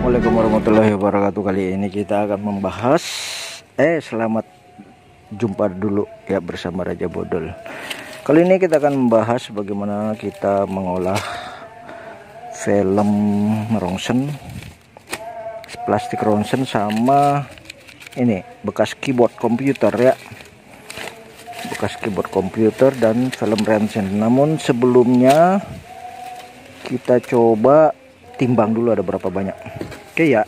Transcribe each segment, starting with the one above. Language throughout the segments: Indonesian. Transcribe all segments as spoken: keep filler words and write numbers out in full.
Assalamualaikum warahmatullahi wabarakatuh. Kali ini kita akan membahas Eh selamat jumpa dulu ya bersama Raja Bodol. Kali ini kita akan membahas bagaimana kita mengolah film ronsen, plastik ronsen, sama ini bekas keyboard komputer ya, bekas keyboard komputer dan film ronsen. Namun sebelumnya kita coba timbang dulu ada berapa banyak. Oke ya,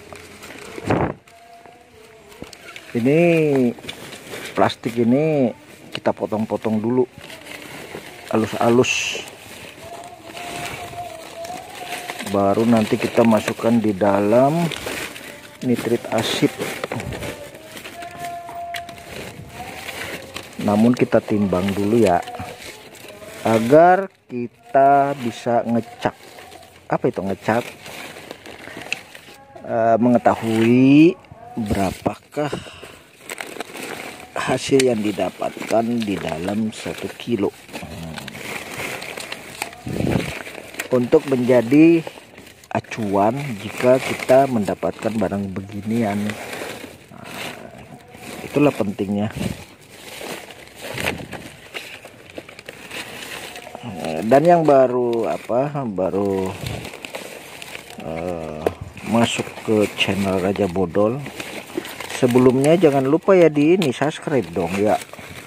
ini plastik ini kita potong-potong dulu halus-halus, baru nanti kita masukkan di dalam nitrit asid. Namun kita timbang dulu ya, agar kita bisa ngecak. Apa itu ngecak? E, mengetahui berapakah hasil yang didapatkan di dalam satu kilo, hmm. untuk menjadi acuan jika kita mendapatkan barang beginian. Nah, itulah pentingnya. Dan yang baru apa baru uh, masuk ke channel Raja Bodol, sebelumnya jangan lupa ya di ini subscribe dong ya,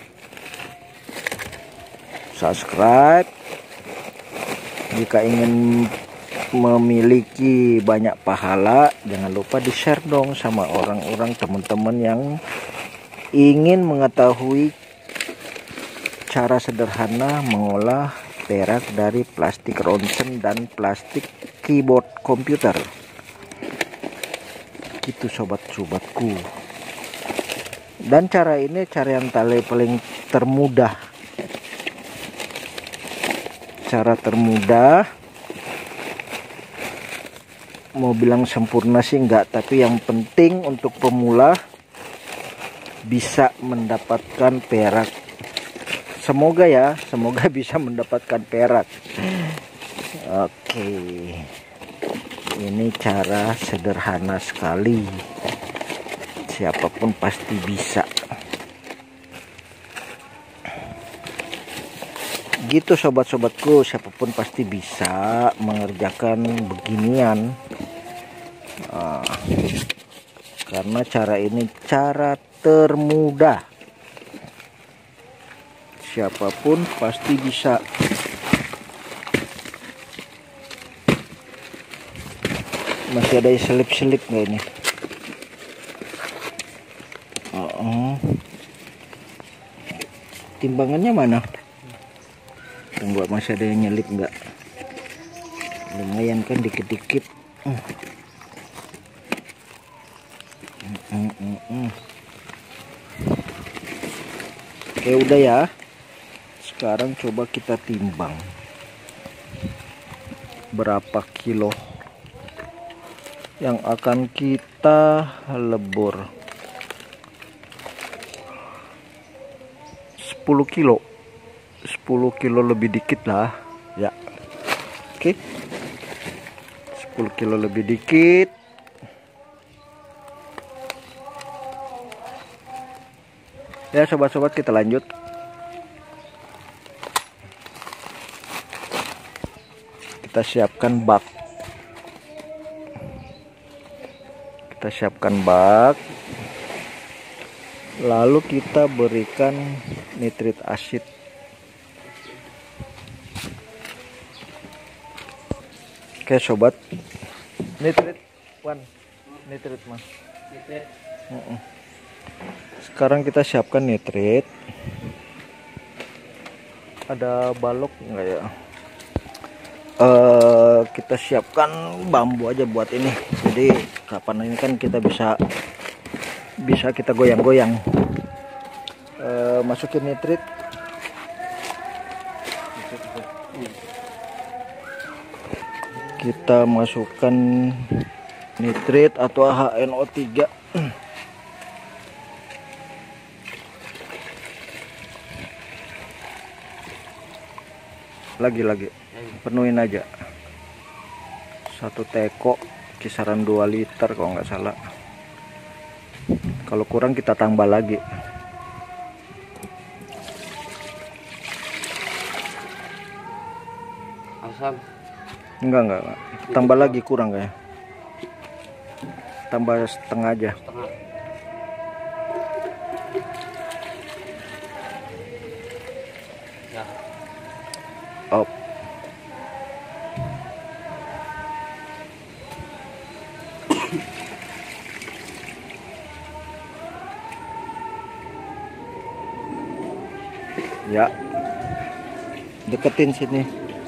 subscribe. Jika ingin memiliki banyak pahala, jangan lupa di share dong sama orang-orang, teman-teman yang ingin mengetahui cara sederhana mengolah perak dari plastik ronsen dan plastik keyboard komputer. Gitu sobat-sobatku. Dan cara ini cara yang paling termudah. Cara termudah. Mau bilang sempurna sih enggak, tapi yang penting untuk pemula bisa mendapatkan perak. Semoga ya, semoga bisa mendapatkan perak. Oke, ini cara sederhana sekali, siapapun pasti bisa. Gitu sobat-sobatku, siapapun pasti bisa mengerjakan beginian. Nah, karena cara ini cara termudah, siapapun pasti bisa. Masih ada selip-selip nggak ini? Oh, oh. Timbangannya mana? Tunggu, masih ada yang nyelip nggak? Lumayan kan, dikit-dikit. Uh. Mm, mm, mm. Oke, udah ya. Sekarang coba kita timbang berapa kilo yang akan kita lebur. Sepuluh kilo, sepuluh kilo lebih dikit lah ya. Oke, sepuluh kilo lebih dikit. Ya sobat-sobat, kita lanjut. Kita siapkan bak. Kita siapkan bak. Lalu kita berikan nitrit asid. Oke sobat. Nitrit one. Nitrit mas. Nitrit. Uh -uh. Sekarang kita siapkan nitrit. Ada balok enggak ya? Uh, kita siapkan bambu aja buat ini. Jadi kapan ini kan kita bisa bisa kita goyang-goyang. Uh, masukin nitrit. Kita masukkan nitrit atau H N O tiga. Lagi-lagi penuhin aja satu teko kisaran dua liter kalau nggak salah. Kalau kurang kita tambah lagi. Asam. Enggak, enggak, enggak. Tambah lagi kurang kayak. Tambah setengah aja. Setengah. Ya. Op. Ya. Deketin sini.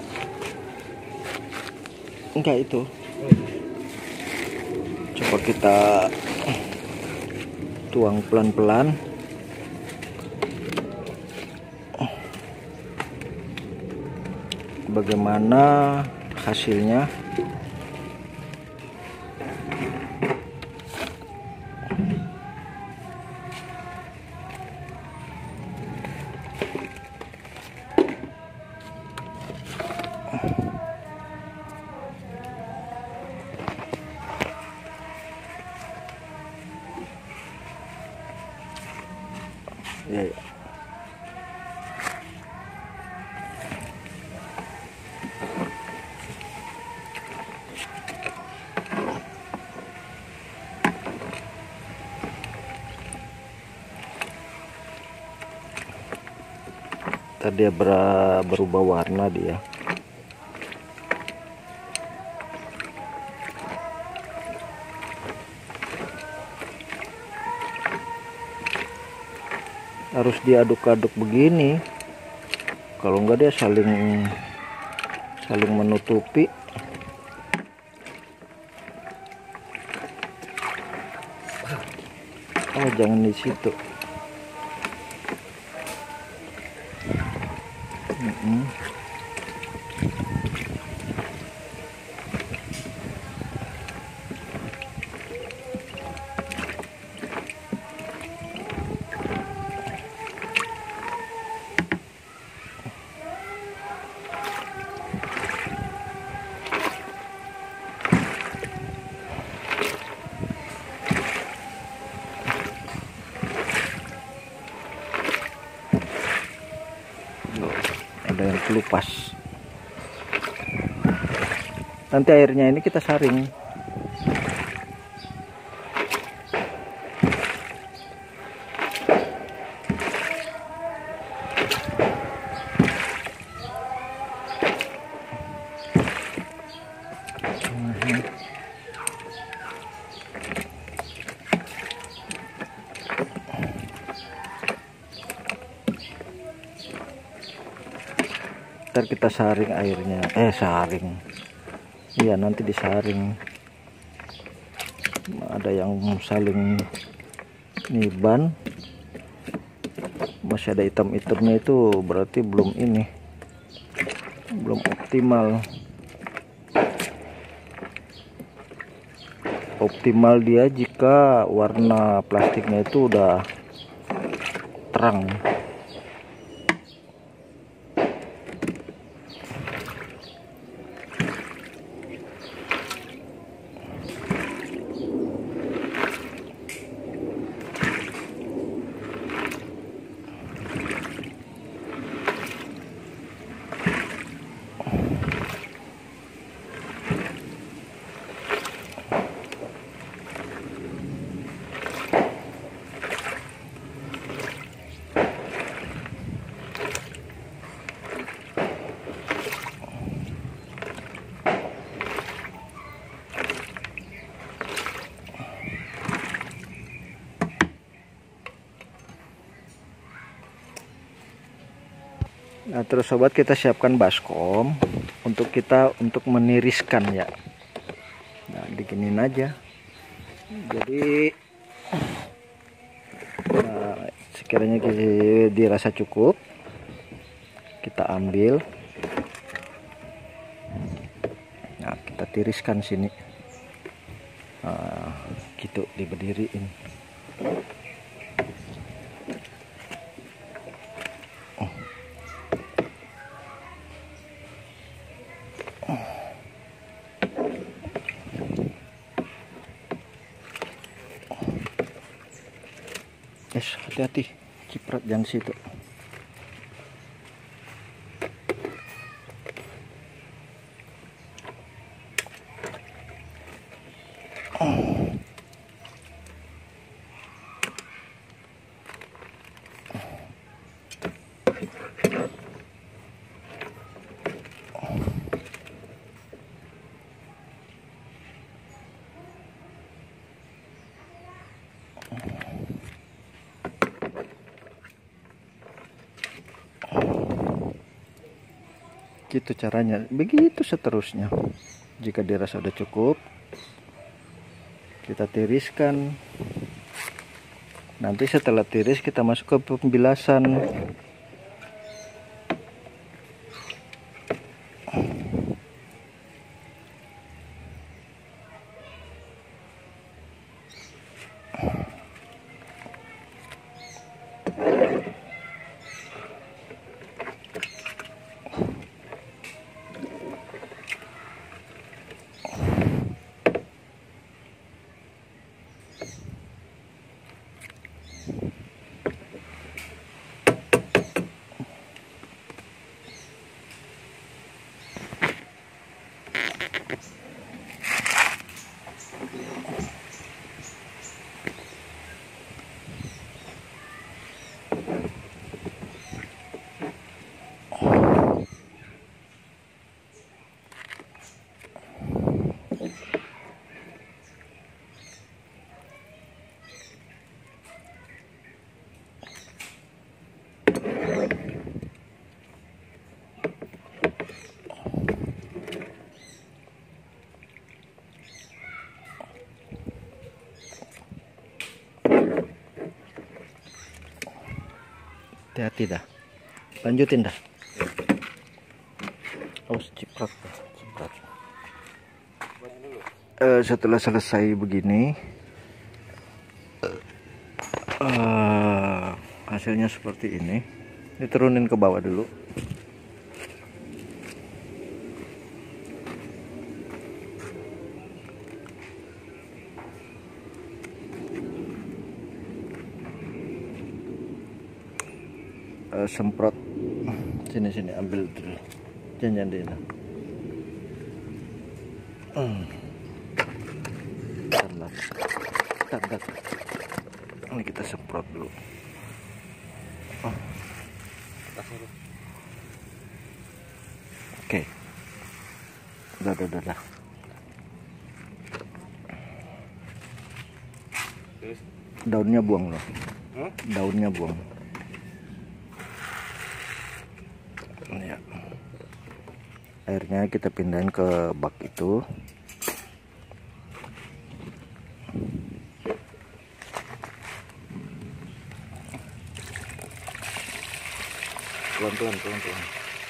Enggak itu. Coba kita tuang pelan-pelan. Bagaimana hasilnya? Ya, ya. Tadi dia ber berubah warna dia. Harus diaduk-aduk begini, kalau enggak dia saling saling menutupi. Oh, jangan di situ. Mm-mm. Ada yang kelupas. Nanti airnya ini kita saring. Ntar kita saring airnya, eh saring, iya nanti disaring. Ada yang saling niban, masih ada hitam-hitamnya, itu berarti belum ini, belum optimal. Optimal dia jika warna plastiknya itu udah terang. Nah, terus sobat, kita siapkan baskom untuk kita untuk meniriskan ya. Nah, diginin aja. Jadi nah, sekiranya kita dirasa cukup, kita ambil. Nah, kita tiriskan sini. Nah, gitu diberdiriin. Es, hati-hati, ciprat jangan situ. Gitu caranya, begitu seterusnya. Jika dirasa sudah cukup, kita tiriskan. Nanti setelah tiris kita masuk ke pembilasan. Hati-hati dah, lanjutin dah. Oh, ciprat, ciprat. Uh, setelah selesai begini, uh, hasilnya seperti ini. Diturunin ke bawah dulu. Uh, semprot sini sini ambil dulu jangan dina hmm. Tanda. Ini kita semprot dulu. Oh. Oke, udah udah udah, udah. Daunnya buang loh. Hmm? Daunnya buang. Ya. Airnya kita pindahin ke bak itu. Pelan-pelan, pelan-pelan.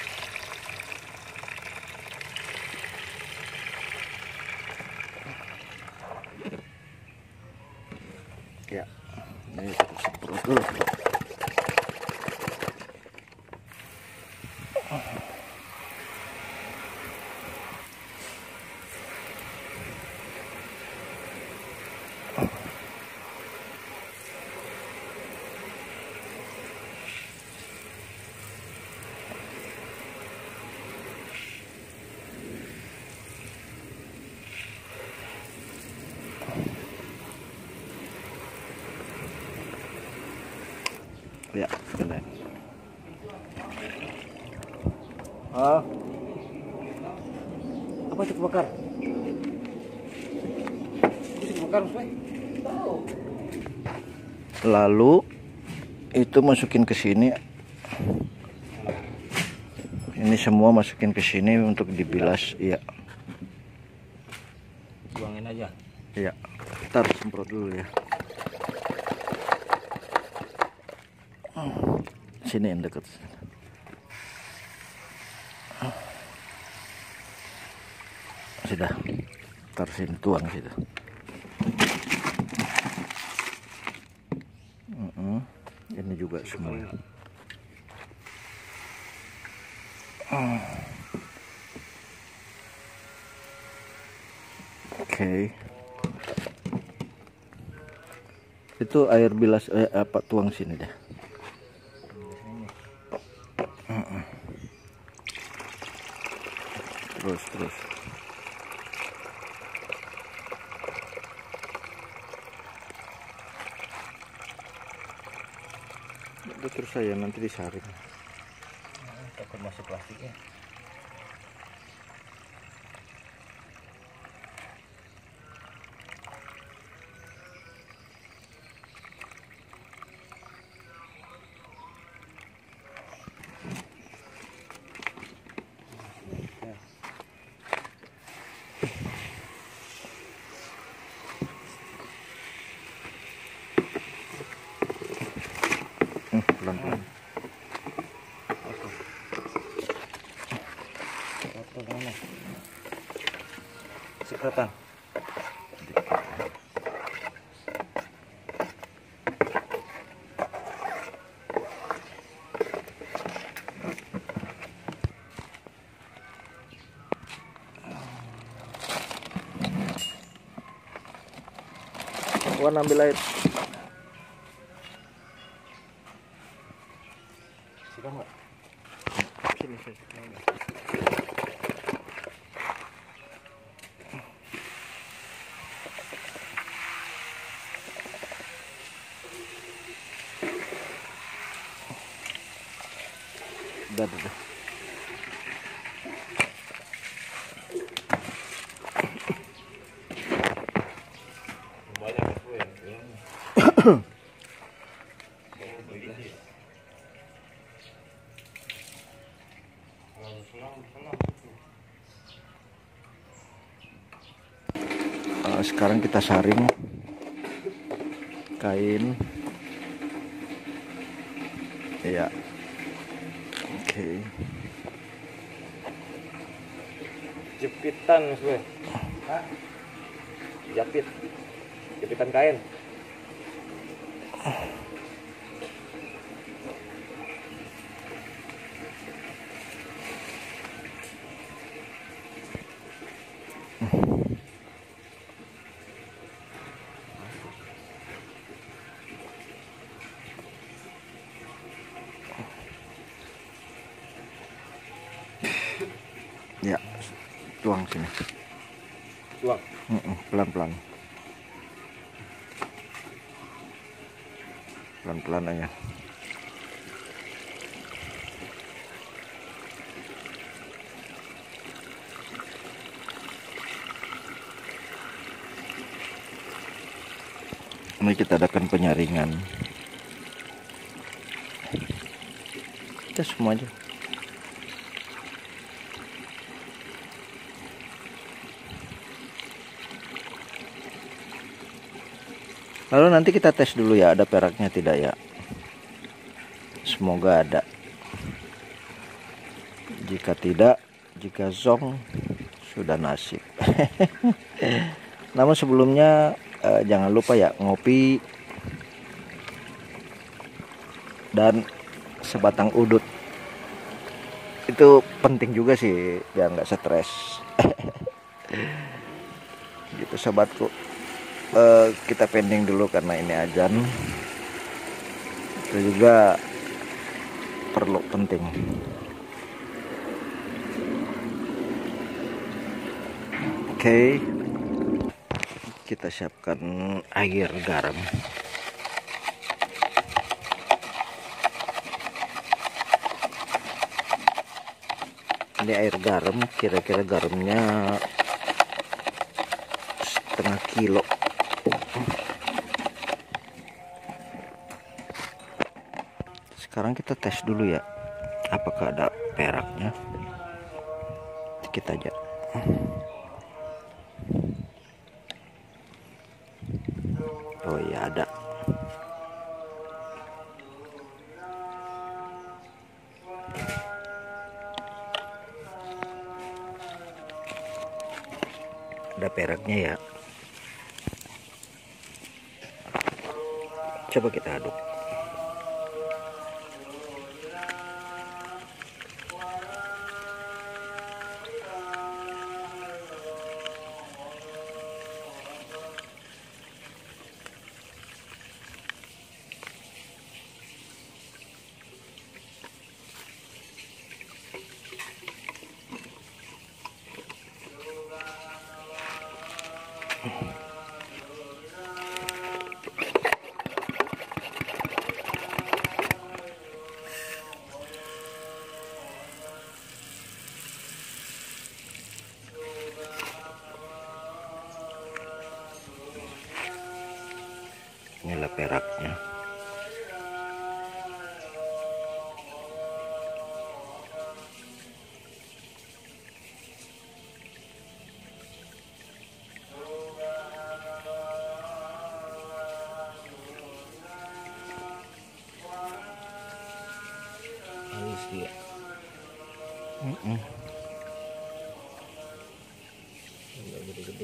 Ya, ini kita semprot dulu. Ya, kena. Ah, apa itu bakar? Itu bakar, lalu itu masukin ke sini. Ini semua masukin ke sini untuk dibilas, iya. Buangin aja. Iya. Ntar semprot dulu ya. Sini yang dekat. Sudah. Ntar sini tuang situ. Uh -uh. Ini juga semua. Uh. Oke. Okay. Itu air bilas eh, apa tuang sini deh. Terus terus. Itu terus saya nanti disaring. Takut masuk plastiknya. Hmm, pelan-pelan. Foto mana? Sekretan. Wan ambil air. Siapa nggak? Sini sini. Udah, udah. Banyak aku ya. Uh, sekarang kita saring kain. Iya. Oke. Okay. Jepitan mas gue. Hah? Japit. Jepitan kain. Ya, tuang sini. Tuang. Pelan-pelan. Pelan-pelan aja. Ini kita adakan penyaringan. Kita semua aja. Lalu nanti kita tes dulu ya, ada peraknya tidak ya. Semoga ada. Jika tidak, jika zong, sudah nasib. Namun sebelumnya eh, jangan lupa ya ngopi dan sebatang udut. Itu penting juga sih biar nggak stres. Gitu sobatku. Uh, kita pending dulu karena ini azan. Itu juga perlu penting. Oke, okay. Kita siapkan air garam. Ini air garam, kira-kira garamnya setengah kilo. Sekarang kita tes dulu ya, apakah ada peraknya. Sedikit aja. Oh iya ada. Ada peraknya ya. Coba kita aduk. Inilah peraknya. Halus dia. Mm -mm. Enggak gede-gede.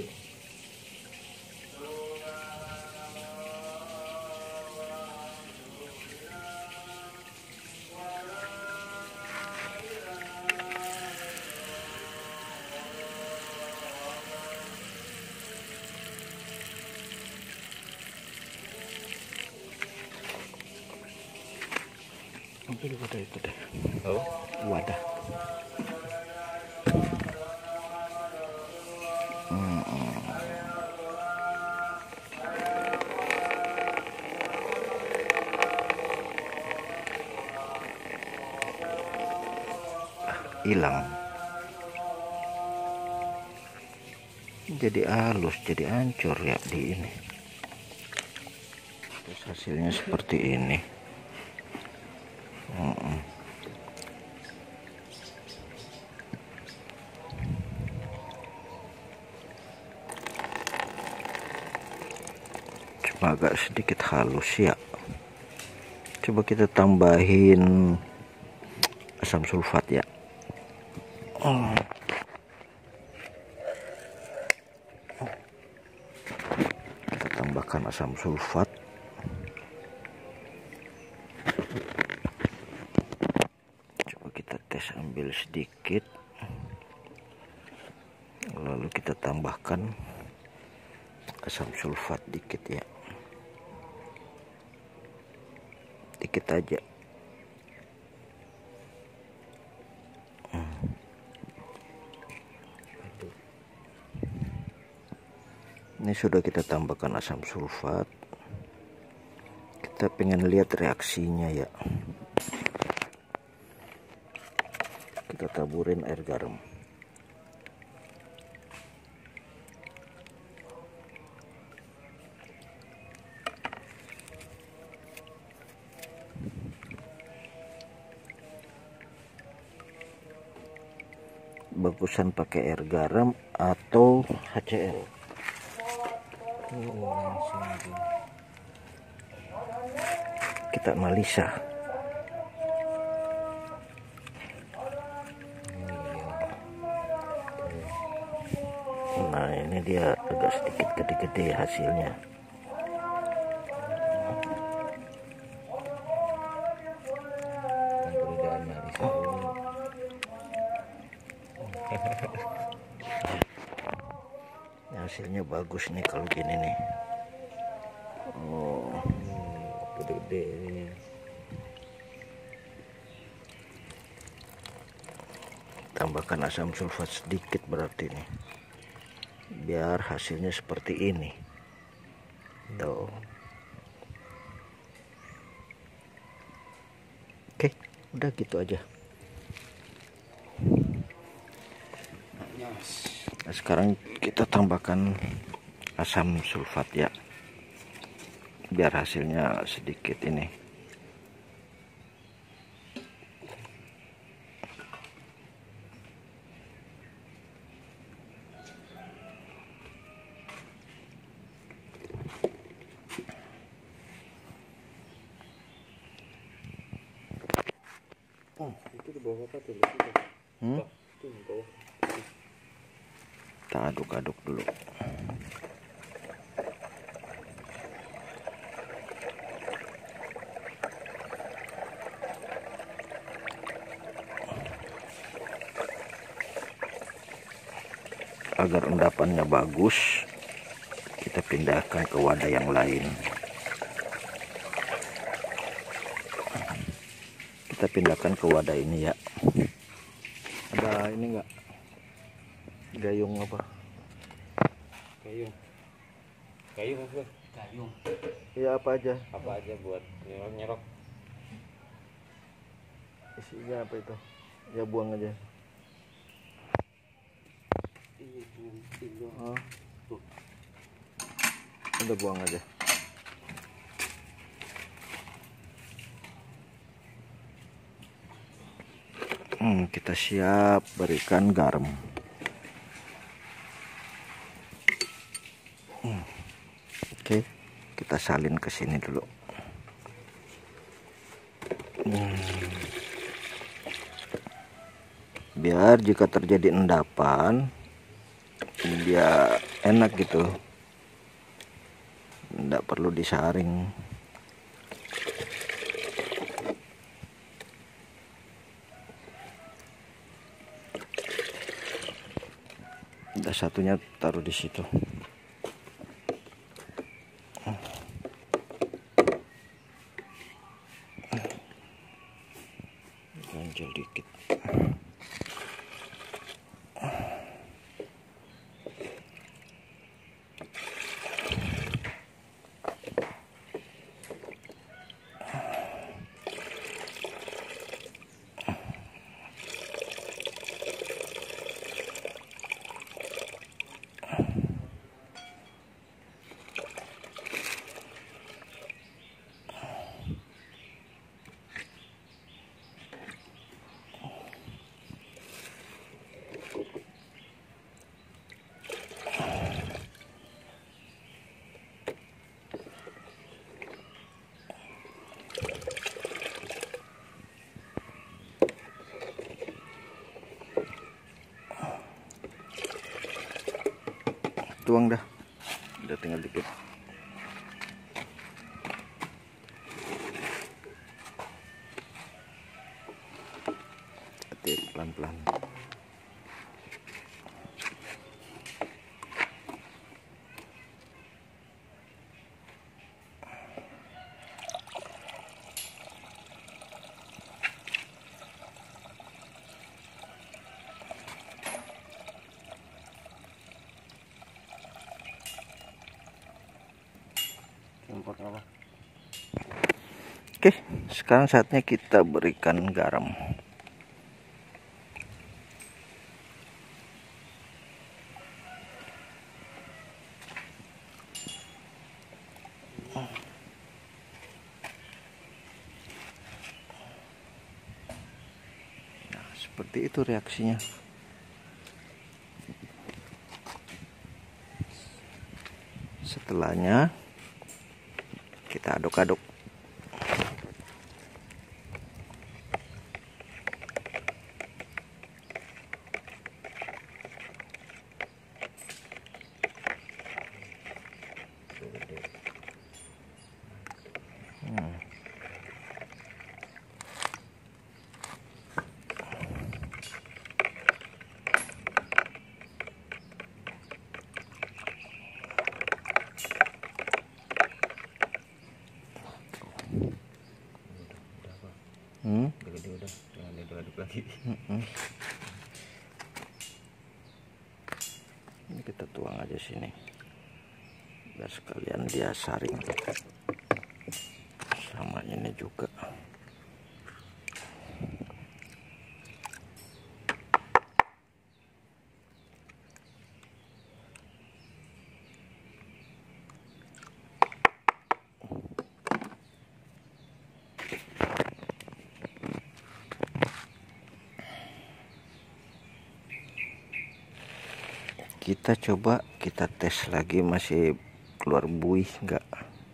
Ambil wadah itu deh. Oh, Wadah. Hmm. Hilang. Jadi halus, jadi hancur ya di ini. Terus hasilnya seperti ini. Hmm. Cuma agak sedikit halus ya. Coba kita tambahin asam sulfat ya. Oh. Kita tambahkan asam sulfat. Coba kita tes, ambil sedikit. Lalu kita tambahkan asam sulfat dikit ya. Dikit aja. Ini sudah kita tambahkan asam sulfat. Kita pengen lihat reaksinya ya. Kita taburin air garam. Bagusan pakai air garam atau H C L. oh langsung aja. Kita analisa. Nah, ini dia agak sedikit gede-gede hasilnya. Perbedaan analisa dulu. Ini hasilnya bagus nih kalau gini nih. Oh, Gede-gede ini. tambahkan asam sulfat sedikit berarti nih. Biar hasilnya seperti ini. Tuh. Oke, udah gitu aja. Nah, sekarang kita tambahkan asam sulfat ya, biar hasilnya sedikit ini. Oh, itu di bawah apa tuh? Hmm? Itu di bawah. Kita aduk-aduk dulu. Agar endapannya bagus, kita pindahkan ke wadah yang lain. Kita pindahkan ke wadah ini ya. Ada ini enggak? Gayung apa? Gayung. Kayu mas bro. Kayu. Ya apa aja? Apa aja buat nyerok nyerok. Isinya apa itu? Ya buang aja. Ini tinggal. Oh, Tuh. udah buang aja. Hmm, kita siap berikan garam. Hmm. Oke, kita salin ke sini dulu. Hmm. Biar jika terjadi endapan, dia enak gitu, tidak perlu disaring. Udah satunya taruh di situ. Ganjel dikit. Tuang dah, udah tinggal dikit. Hati pelan-pelan. Semprot apa? Oke, sekarang saatnya kita berikan garam. Nah, seperti itu reaksinya. Setelahnya kita aduk-aduk. Hmm. Hmm? Gede udah, jangan diaduk-aduk lagi. Hmm. Ini kita tuang aja sini, biar sekalian dia saring sama ini juga. Kita coba kita tes lagi, masih keluar buih enggak?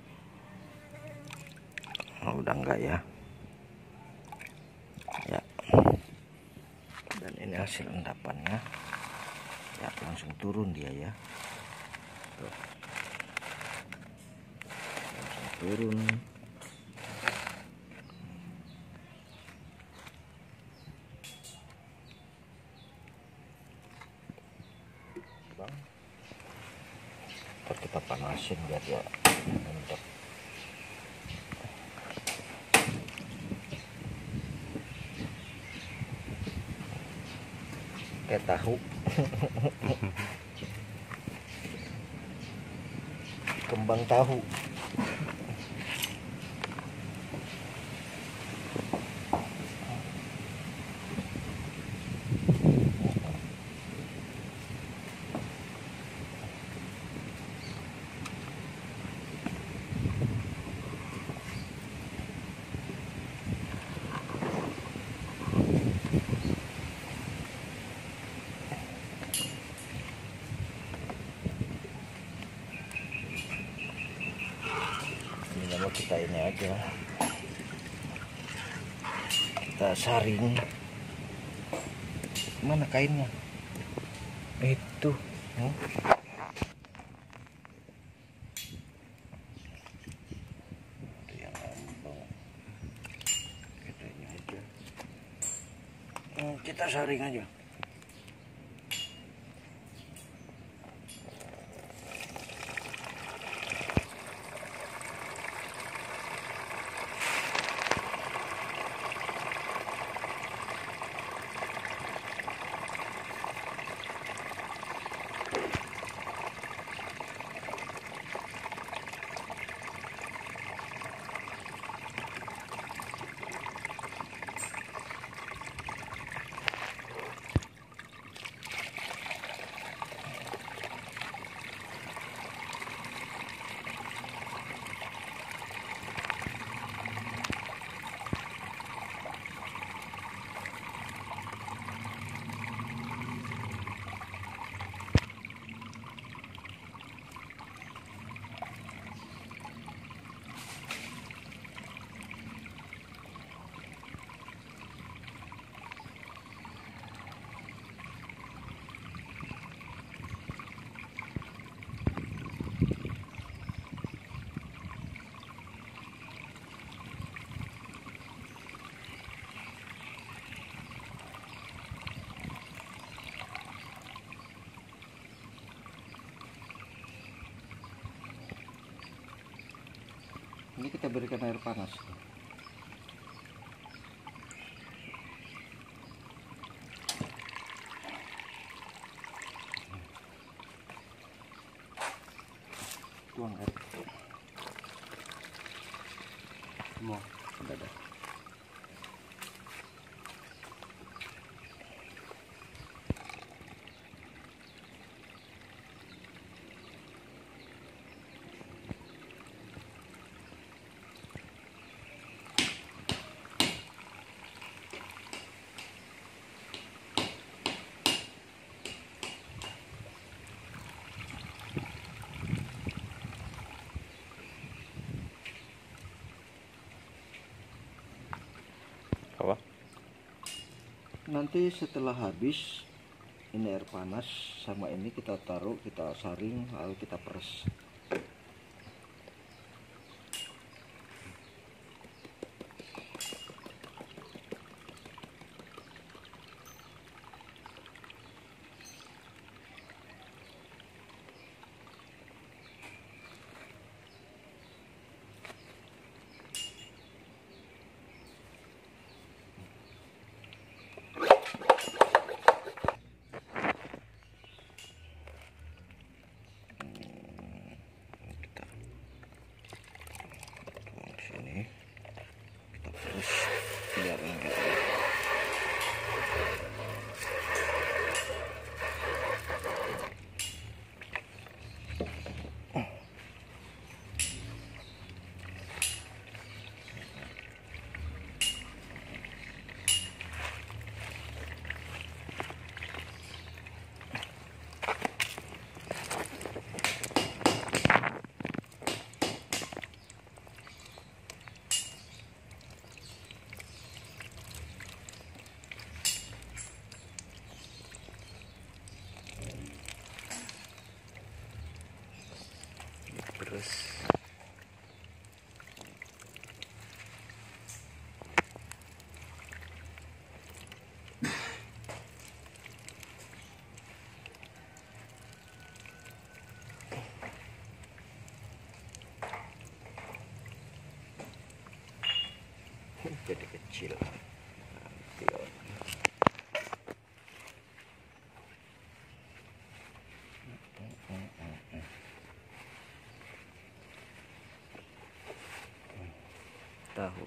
Oh, udah enggak ya? Ya. Dan ini hasil endapannya. Ya, langsung turun dia ya. Tuh. Langsung turun. Ntar kita panasin biar dia mantap. Kayak tahu. Kemarin kembang tahu. Kita ini aja, kita saring. Mana kainnya? Itu hmm? Itu yang ngambang. Kita ini aja, hmm, kita saring aja. Ini kita berikan air panas. Tuang air. Semua sudah ada. Apa? Nanti setelah habis ini air panas sama ini kita taruh, kita saring, lalu kita peres. Biar enggak terus. Jadi kecil. tahu.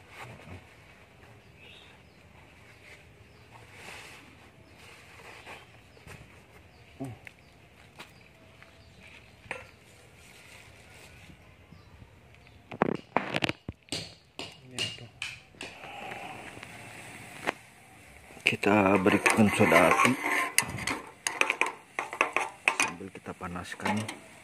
Kita berikan soda api sambil kita panaskan.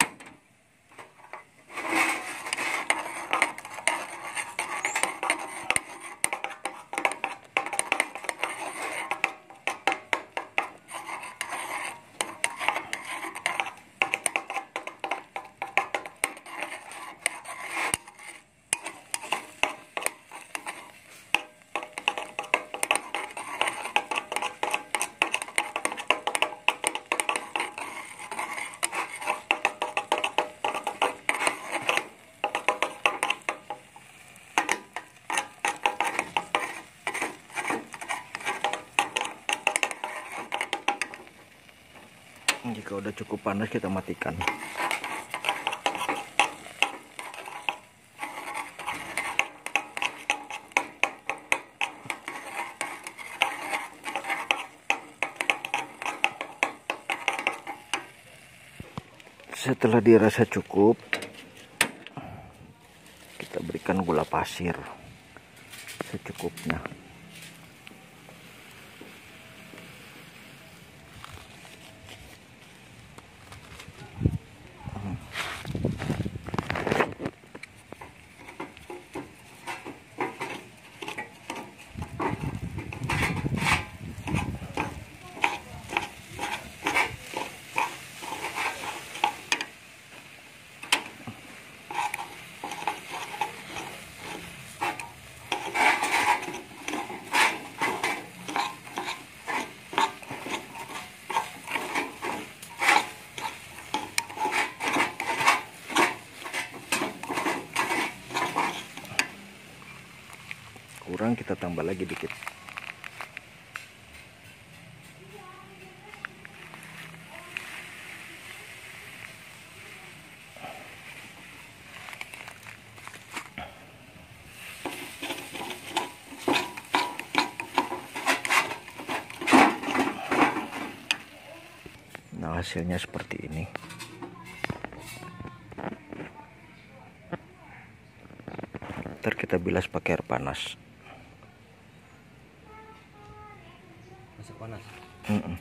Jika udah cukup panas, kita matikan. Setelah dirasa cukup, kita berikan gula pasir secukupnya. Kurang, kita tambah lagi dikit. Nah, hasilnya seperti ini. Ntar kita bilas pakai air panas. Masih panas. Mm -mm.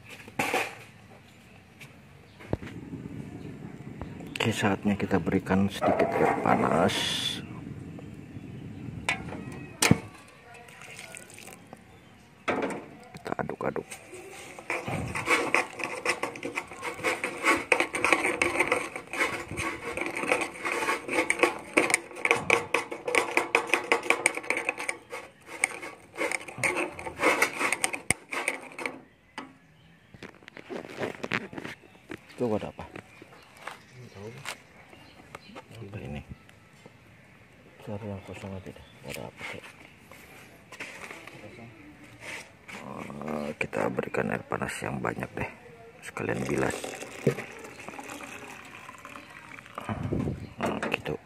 Oke, saatnya kita berikan sedikit air panas. Kita aduk-aduk. Itu ada apa? Apa ini? Cari yang kosong aja deh. Ada apa sih? Uh, kita berikan air panas yang banyak deh. Sekalian bilas. Nah, gitu.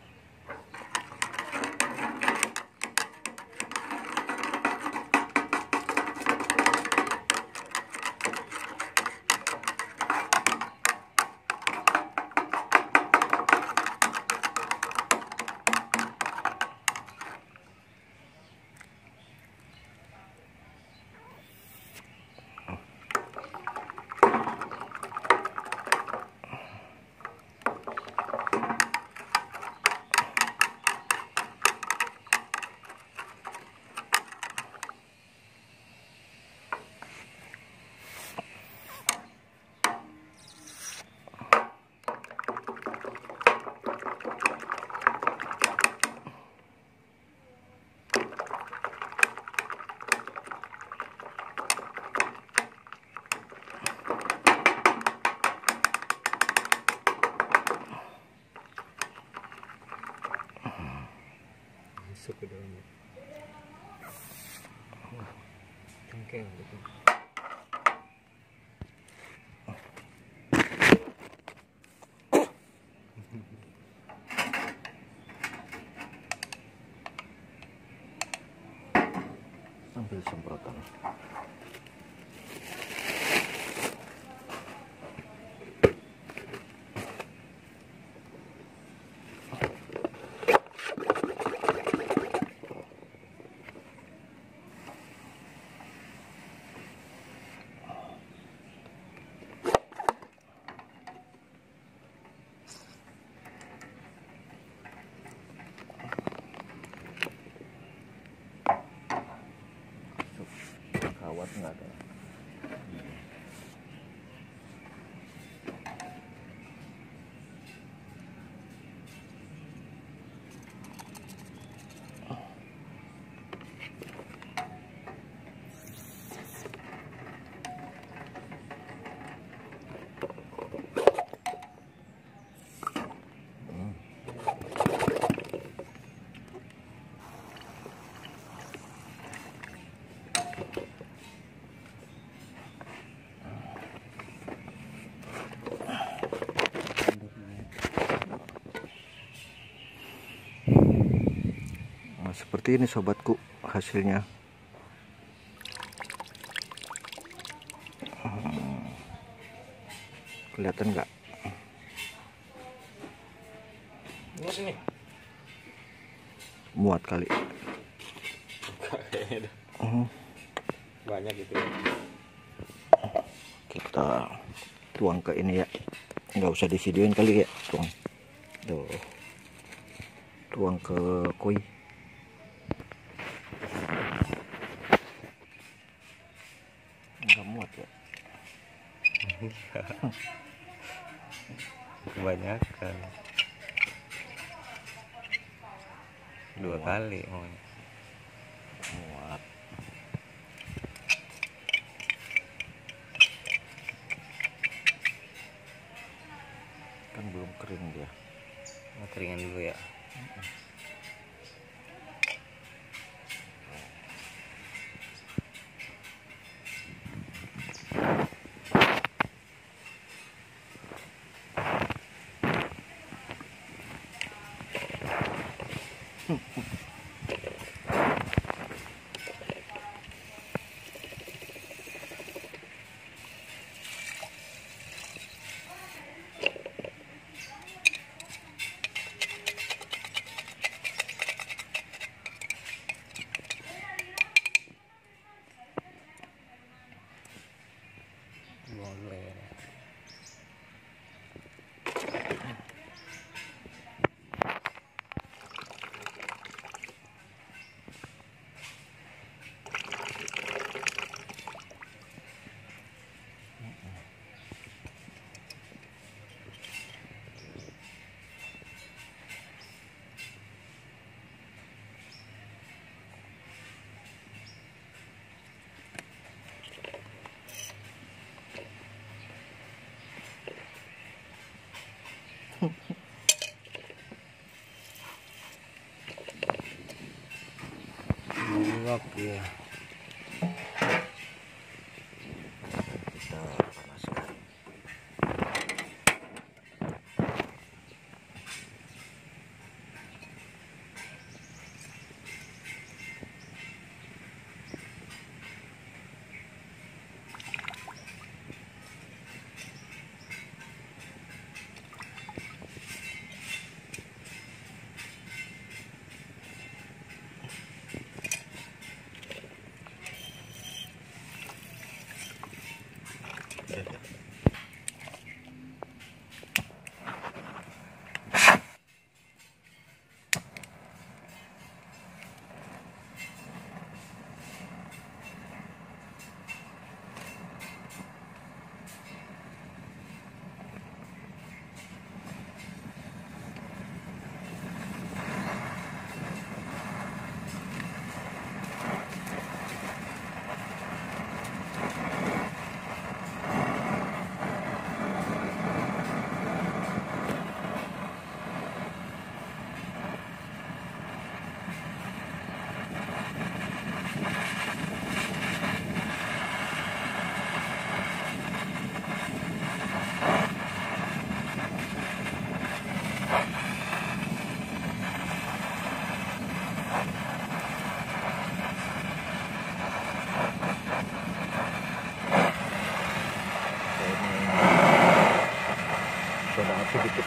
Masuk ke dalamnya. Cengkeh gitu. ambil semprotan. Kawat nggak ada. Nah, seperti ini sobatku hasilnya. Hmm. Kelihatan nggak? Ini sini. Muat kali. Hmm. Banyak gitu. Kita tuang ke ini ya. Nggak usah di videoin kali ya. Tuang. Tuh. Tuang ke koi. Nggak muat ya. Kebanyakan. Dua Muat. kali maunya. Muat. Kan belum kering dia. Mau keringin dulu ya. Boleh. Ngok ya. Kita panaskan. Sudah api dikit.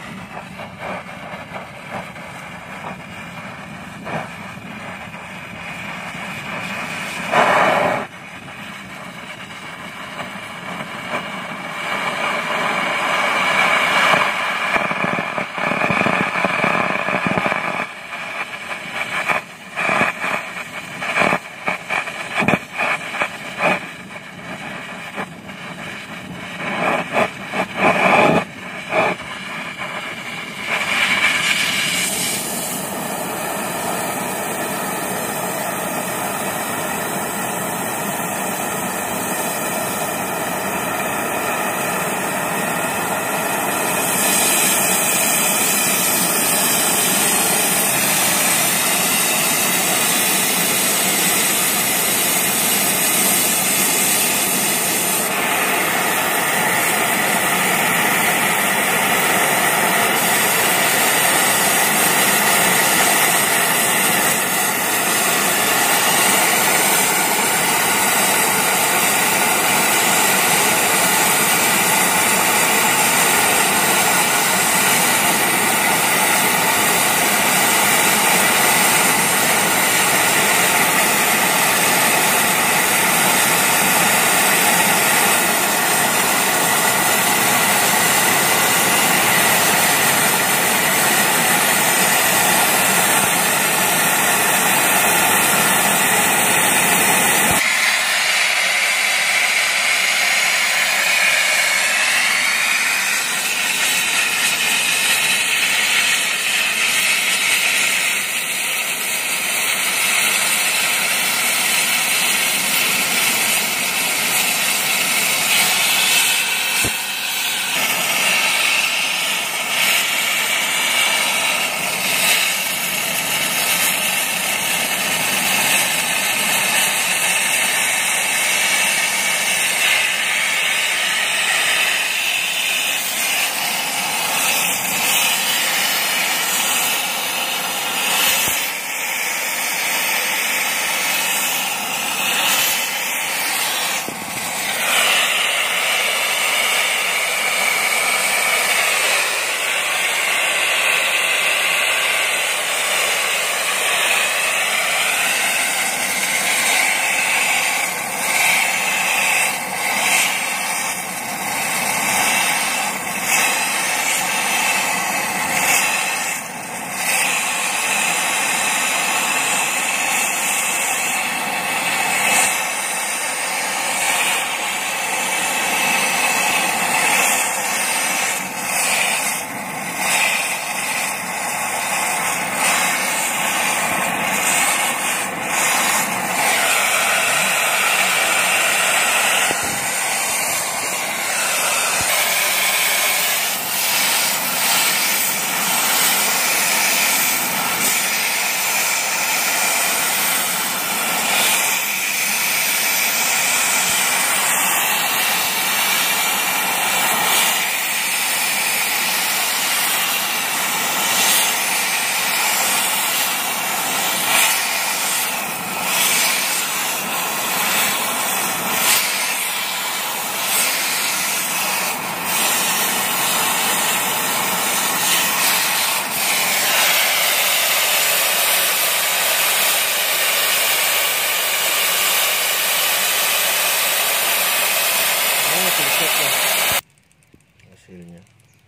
Hasilnya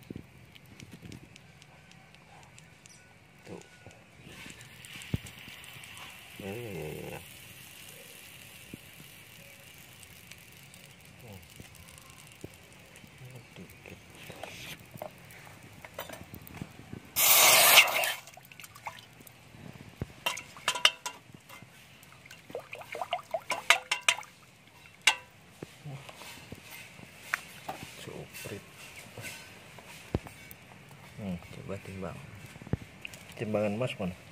tuh. Ya, ya, ya, ya. Hmm. Dikit. Suprit. Hmm, Coba timbang. Timbangan mas mana?